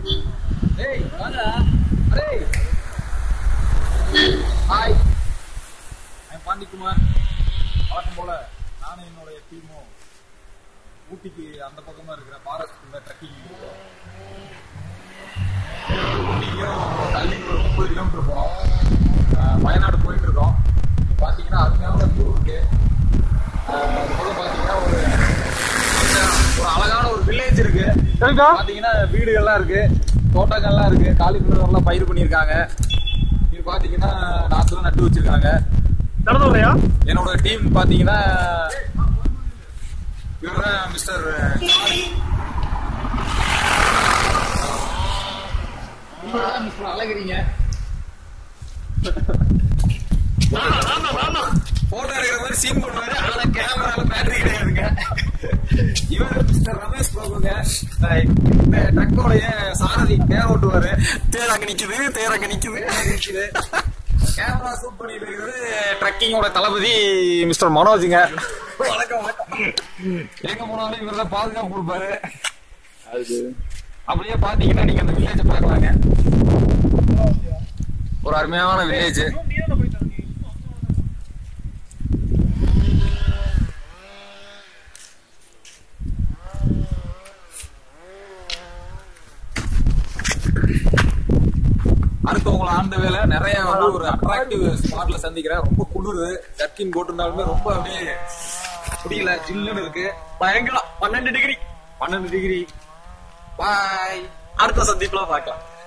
ஏய் வாடா. டேய். ஹாய். நான் பாண்டிக்குமார். வழக்கம் போல நானும் என்னோட டீமும் ஊட்டிக்கு அந்த பக்கமா இருக்கிற ஃபாரஸ்ட்ல ட்ரெக்கிங் போறோம். தள்ளி ஒரு 30 கிலோமீட்டர் போறோம். வயநாடு போயிட்டு இருக்கோம். பாத்தீங்கன்னா அருமையான வியூ இருக்கு. பாத்தீங்கன்னா ஒரு அழகான ஒரு வில்லேஜ் இருக்கு. பாத்தீங்கன்னா வீடுகள்லாம் இருக்கு, தோட்டங்கள்லாம் இருக்கு, காலிஃபிளவர்லாம் பயிர் பண்ணிருக்காங்க. இது பாத்தீங்கன்னா நாத்துல நட்டு வச்சிருக்காங்க. என்னோட டீம் பாத்தீங்கன்னா இவர்தான் மிஸ்டர் அழகிறீங்க. போட்டோ எடுக்கிற மாதிரி சீன் பண்ணுவாரு. ஆனா கேமரால பேட்டரி கிடையாதுங்க. இவர் மிஸ்டர் ரமேஷ் பாபுங்க. இந்த ட்ரக்கோடைய சாரதி தேர் ஓட்டுவாரு. தேர் அங்க நிக்குது. கேமரா ஷூட் பண்ணிட்டு இருக்கிறது ட்ரக்கிங்கோட தளபதி மிஸ்டர் மனோஜுங்க. வணக்கம். எங்க போனாலும் இவர் தான் பாதுகாப்பு கொடுப்பாரு. அப்படியே பாத்தீங்கன்னா நீங்க அந்த வில்லேஜ் பாக்கலாங்க. ஒரு அருமையான வில்லேஜ். அடுத்து உங்களை ஆண்ட வேலை நிறைய வந்து ஒரு அட்ராக்டிவ் ஸ்பாட்ல சந்திக்கிறேன். ரொம்ப குளிர், ஜர்க்கின் போட்டிருந்தாலுமே ரொம்ப அப்படியே முடியல, ஜில்லுன்னு இருக்கு. பயங்கரம் 12 டிகிரி. பாய். அடுத்த சந்திப்புல பார்க்கலாம்.